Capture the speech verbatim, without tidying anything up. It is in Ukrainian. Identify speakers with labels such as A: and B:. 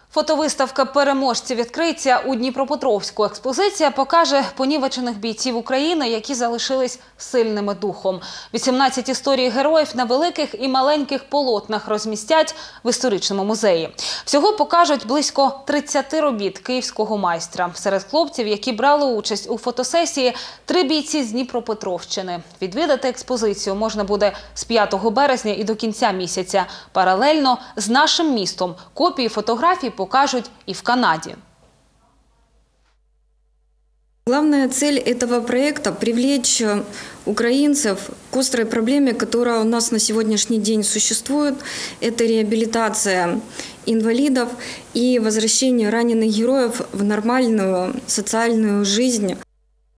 A: Фотовиставка переможців відкриття у Дніпропетровську. Експозиція покаже понівечених бійців України, які залишились сильними духом. вісімнадцять історій героїв на великих і маленьких полотнах розмістять в історичному музеї. Всього покажуть близько тридцяти робіт київського майстра. Серед хлопців, які брали участь у фотосесії, три бійці з Дніпропетровщини. Відвідати експозицію можна буде з п'ятого березня і до кінця місяця. Паралельно з нашим містом копії фотографій покажуть и в Канаде.
B: Главная цель этого проекта – привлечь украинцев к острой проблеме, которая у нас на сегодняшний день существует. Это реабилитация инвалидов и возвращение раненых героев в нормальную социальную жизнь.